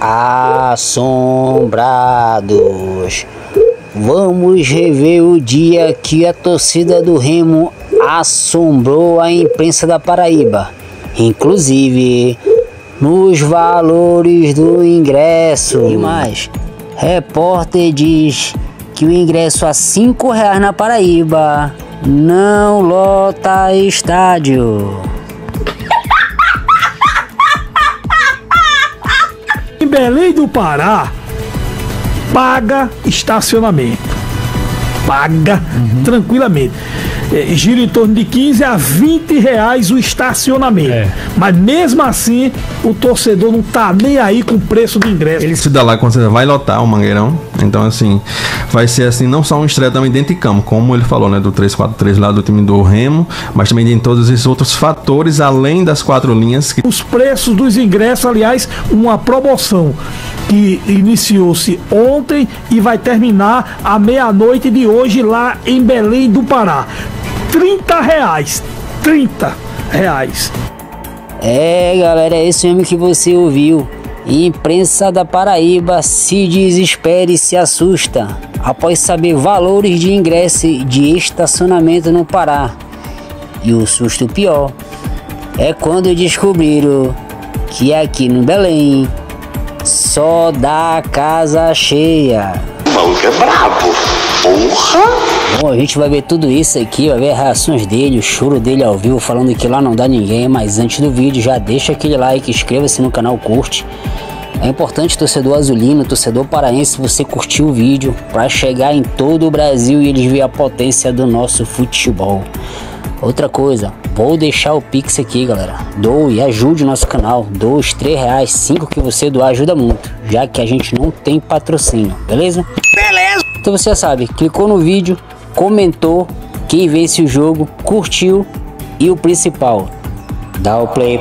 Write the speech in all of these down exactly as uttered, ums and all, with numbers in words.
assombrados. Vamos rever o dia que a torcida do Remo assombrou a imprensa da Paraíba, inclusive nos valores do ingresso. E mais, repórter diz que o ingresso a cinco reais na Paraíba não lota estádio. Em Belém do Pará, paga estacionamento. Paga uhum. tranquilamente. É, gira em torno de quinze a vinte reais o estacionamento. É. Mas mesmo assim, o torcedor não tá nem aí com o preço do ingresso. Ele se dá lá quando você vai lotar o Mangueirão. Então, assim, vai ser assim, não só um estreia também dentro de campo, como ele falou, né? Do três quatro três lá do time do Remo, mas também em todos esses outros fatores, além das quatro linhas. Que... Os preços dos ingressos, aliás, uma promoção que iniciou-se ontem e vai terminar à meia-noite de hoje lá em Belém do Pará. trinta reais. trinta reais. É, galera, é isso mesmo que você ouviu. Imprensa da Paraíba se desespera e se assusta após saber valores de ingresso de estacionamento no Pará. E o susto pior é quando descobriram que aqui no Belém só dá casa cheia. O maluco é brabo, porra! Bom, a gente vai ver tudo isso aqui, vai ver as reações dele, o choro dele ao vivo, falando que lá não dá ninguém. Mas antes do vídeo, já deixa aquele like, inscreva-se no canal, curte. É importante, torcedor azulino, torcedor paraense, você curtir o vídeo para chegar em todo o Brasil e eles verem a potência do nosso futebol. Outra coisa, vou deixar o Pix aqui, galera. Doe e ajude o nosso canal. Dois, três reais, cinco que você doar ajuda muito, já que a gente não tem patrocínio, beleza? Beleza! Então você já sabe, clicou no vídeo, comentou, quem vence o jogo, curtiu e o principal, dá o play,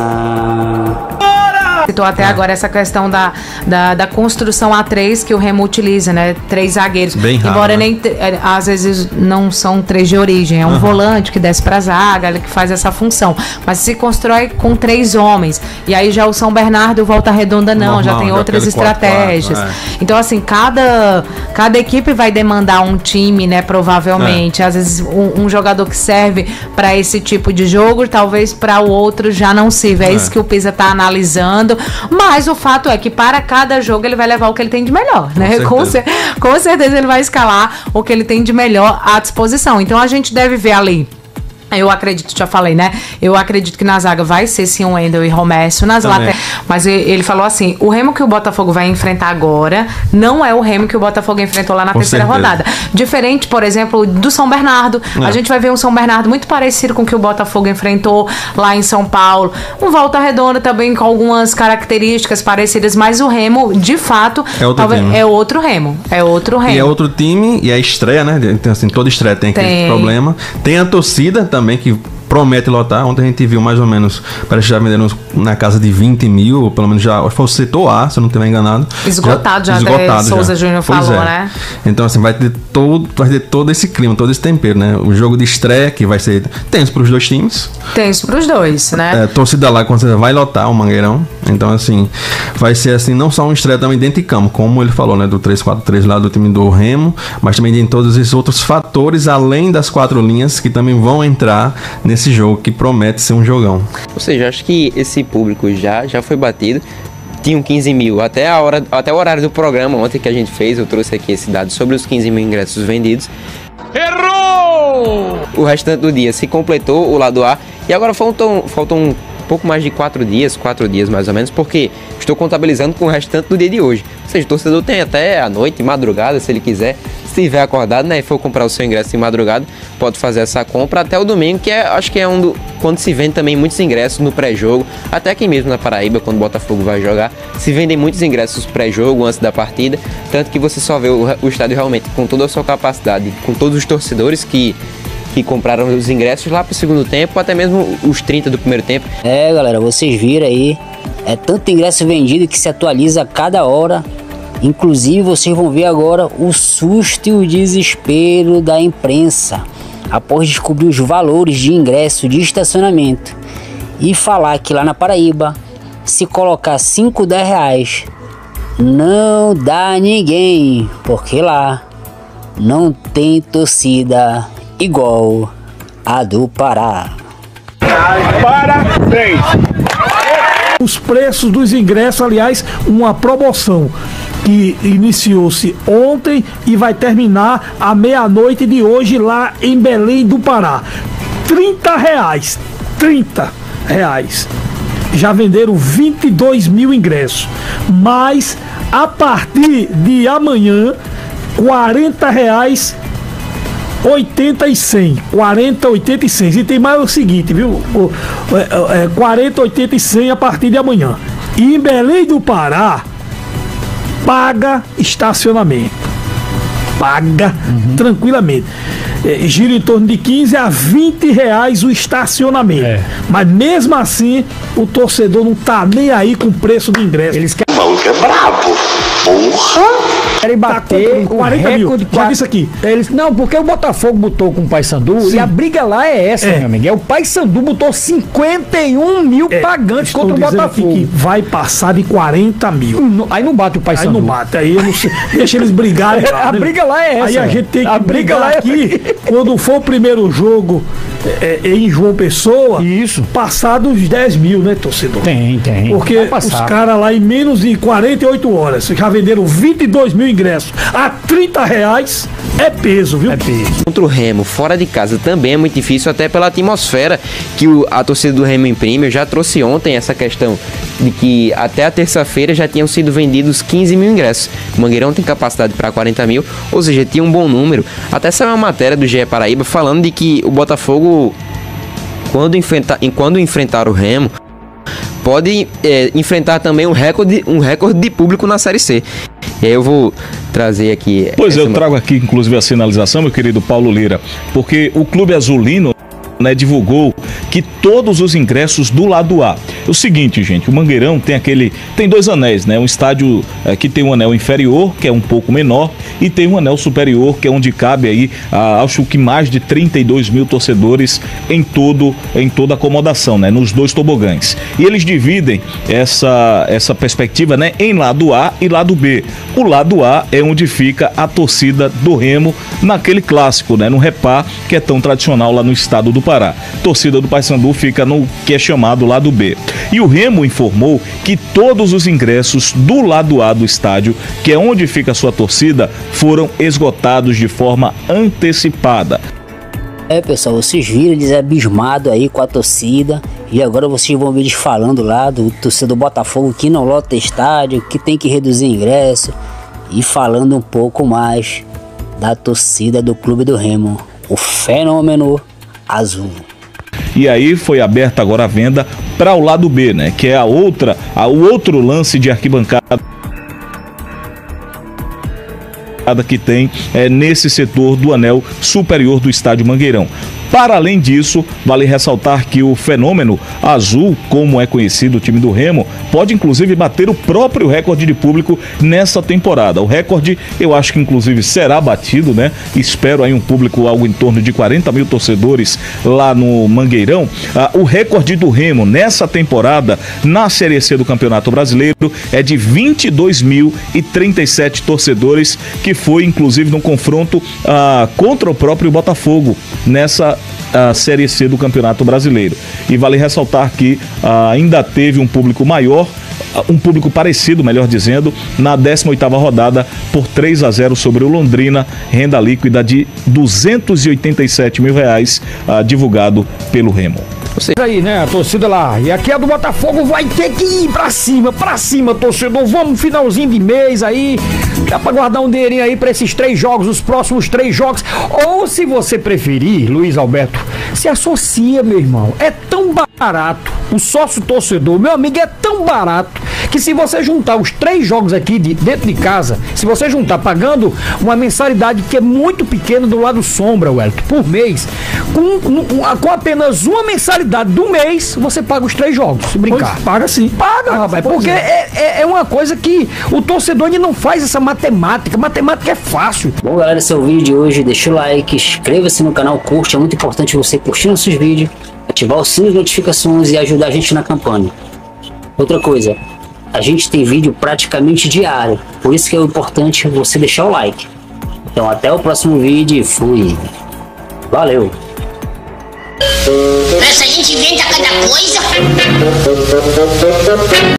produção. Citou até agora essa questão da, da, da construção A três que o Remo utiliza, né? Três zagueiros. Bem raro, Embora né? nem às vezes não são três de origem, é um uhum. volante que desce pra zaga, que faz essa função. Mas se constrói com três homens. E aí já o São Bernardo Volta Redonda não, Normal, já tem outras estratégias. quatro, quatro, é. Então, assim, cada, cada equipe vai demandar um time, né? Provavelmente. É. Às vezes um, um jogador que serve para esse tipo de jogo, talvez para o outro já não sirva. É, é isso que o Pisa tá analisando. Mas o fato é que para cada jogo ele vai levar o que ele tem de melhor, né? Com certeza, com, com certeza ele vai escalar o que ele tem de melhor à disposição. Então a gente deve ver ali. Eu acredito, já falei, né? Eu acredito que na zaga vai ser sim o Wendel e Romércio nas laterais. Mas ele falou assim: o Remo que o Botafogo vai enfrentar agora não é o Remo que o Botafogo enfrentou lá na com terceira certeza. rodada. Diferente, por exemplo, do São Bernardo. É. A gente vai ver um São Bernardo muito parecido com o que o Botafogo enfrentou lá em São Paulo. Um Volta Redonda também com algumas características parecidas, mas o Remo, de fato, é outro, talvez, é outro Remo. É outro Remo. E é outro time, e é estreia, né? Então, assim, toda estreia tem aquele tem. problema. Tem a torcida também que promete lotar. Ontem a gente viu mais ou menos, parece que já venderam na casa de vinte mil, ou pelo menos já, acho que foi o setor A, se eu não estiver enganado. Esgotado já, já esgotado até Souza Júnior falou, é. né? Então, assim, vai ter, todo, vai ter todo esse clima, todo esse tempero, né? O jogo de estreia, que vai ser tenso para os dois times. Tenso para os dois, né? É, torcida lá, quando você vai lotar o Mangueirão. Então, assim, vai ser assim, não só um estreia também dentro de campo, como ele falou, né? Do três quatro três lá do time do Remo, mas também em todos esses outros fatores, além das quatro linhas, que também vão entrar nesse jogo, que promete ser um jogão. Ou seja, acho que esse público já, já foi batido. Tinham quinze mil até, a hora, até o horário do programa ontem que a gente fez. Eu trouxe aqui esse dado sobre os quinze mil ingressos vendidos. Errou! O restante do dia se completou o lado A. E agora faltam, faltam um pouco mais de quatro dias, quatro dias mais ou menos, porque estou contabilizando com o restante do dia de hoje. Ou seja, o torcedor tem até a noite, madrugada, se ele quiser. Se estiver acordado, né, e for comprar o seu ingresso em madrugada, pode fazer essa compra até o domingo, que é, acho que é um do, quando se vende também muitos ingressos no pré-jogo, até aqui mesmo na Paraíba, quando o Botafogo vai jogar, se vendem muitos ingressos pré-jogo, antes da partida, tanto que você só vê o, o estádio realmente com toda a sua capacidade, com todos os torcedores que que compraram os ingressos lá pro segundo tempo, até mesmo os trinta do primeiro tempo. É, galera, vocês viram aí, é tanto ingresso vendido que se atualiza a cada hora. Inclusive, vocês vão ver agora o susto e o desespero da imprensa após descobrir os valores de ingresso de estacionamento e falar que lá na Paraíba, se colocar cinco, dez reais, não dá ninguém, porque lá não tem torcida igual a do Pará. Parabéns! Os preços dos ingressos, aliás, uma promoção que iniciou-se ontem e vai terminar à meia-noite de hoje lá em Belém do Pará. trinta reais. trinta reais. Já venderam vinte e dois mil ingressos. Mas a partir de amanhã, quarenta reais, oitenta e cem. quarenta, oitenta e cem. E tem mais o seguinte, viu? O, é, é, quarenta, oitenta e cem a partir de amanhã. E em Belém do Pará, paga estacionamento. Paga uhum. tranquilamente. É, gira em torno de quinze a vinte reais o estacionamento. É. Mas mesmo assim, o torcedor não tá nem aí com o preço do ingresso. Eles querem... O maluco é brabo. Porra! Querem bater tá o recorde de quatro... isso aqui. Eles... Não, porque o Botafogo botou com o Paysandu. Sim. E a briga lá é essa, é. meu amigo. É o Paysandu botou cinquenta e um mil é. pagantes contra o Botafogo. Que vai passar de quarenta mil. Não, aí não bate o Paysandu. Aí não bate. Aí eu não sei. Deixa eles brigarem. A briga lá é essa. Aí a gente tem que a brigar lá aqui. É... Quando for o primeiro jogo é, em João Pessoa, isso. passar dos dez mil, né, torcedor? Tem, tem. Porque os caras lá em menos de quarenta e oito horas já venderam vinte e dois mil ingressos a trinta reais. É peso, viu? É peso. Contra o Remo, fora de casa, também é muito difícil, até pela atmosfera que o, a torcida do Remo imprime. Eu já trouxe ontem essa questão de que até a terça-feira já tinham sido vendidos quinze mil ingressos. O Mangueirão tem capacidade para quarenta mil, ou seja, tinha um bom número. Até saiu uma matéria do G E Paraíba falando de que o Botafogo, quando, enfrenta, quando enfrentar o Remo, pode é, enfrentar também um recorde, um recorde de público na Série C. E aí eu vou trazer aqui... Pois eu trago aqui, inclusive, a sinalização, meu querido Paulo Lira, porque o Clube Azulino, né, divulgou que todos os ingressos do lado A. É o seguinte, gente, o Mangueirão tem aquele, tem dois anéis, né? Um estádio é, que tem um anel inferior, que é um pouco menor, e tem um anel superior, que é onde cabe aí, a, acho que mais de trinta e dois mil torcedores em todo, em toda a acomodação, né? Nos dois tobogãs. E eles dividem essa, essa perspectiva, né, em lado A e lado B. O lado A é onde fica a torcida do Remo naquele clássico, né? No Repá, que é tão tradicional lá no estado do Pará. Torcida do Paysandu fica no que é chamado lado B. E o Remo informou que todos os ingressos do lado A do estádio, que é onde fica a sua torcida, foram esgotados de forma antecipada. É, pessoal, vocês viram eles abismados aí com a torcida, e agora vocês vão ver eles falando lá do torcedor do Botafogo que não lota estádio, que tem que reduzir ingresso, e falando um pouco mais da torcida do Clube do Remo, o Fenômeno Azul. E aí foi aberta agora a venda para o lado B, né? Que é a outra, a, o outro lance de arquibancada que tem é, nesse setor do anel superior do estádio Mangueirão. Para além disso, vale ressaltar que o Fenômeno Azul, como é conhecido o time do Remo, pode inclusive bater o próprio recorde de público nessa temporada. O recorde, eu acho que inclusive será batido, né? Espero aí um público algo em torno de quarenta mil torcedores lá no Mangueirão. Ah, o recorde do Remo nessa temporada, na Série C do Campeonato Brasileiro, é de vinte e dois mil e trinta e sete torcedores, que foi inclusive no confronto ah, contra o próprio Botafogo, nessa a Série C do Campeonato Brasileiro. E vale ressaltar que ah, ainda teve um público maior, um público parecido, melhor dizendo, na décima oitava rodada por três a zero sobre o Londrina, renda líquida de duzentos e oitenta e sete mil reais, ah, divulgado pelo Remo. Aí, né, a torcida lá. E aqui a do Botafogo vai ter que ir pra cima, pra cima, torcedor. Vamos, finalzinho de mês aí. Dá pra guardar um dinheirinho aí pra esses três jogos, os próximos três jogos. Ou, se você preferir, Luiz Alberto, se associa, meu irmão. É tão barato. O sócio torcedor, meu amigo, é tão barato que se você juntar os três jogos aqui de, dentro de casa, se você juntar pagando uma mensalidade que é muito pequena do lado sombra, Wellington, por mês, com, com apenas uma mensalidade do mês, você paga os três jogos, se brincar. Pois, paga sim. Paga, paga rapaz, porque é. É, é uma coisa que o torcedor ainda não faz essa matemática. Matemática é fácil. Bom, galera, esse é o vídeo de hoje. Deixa o like, inscreva-se no canal, curte. É muito importante você curtir nossos vídeos, ativar o sininho de notificações e ajudar a gente na campanha. Outra coisa, a gente tem vídeo praticamente diário. Por isso que é importante você deixar o like. Então até o próximo vídeo e fui. Valeu! Essa gente inventa cada coisa.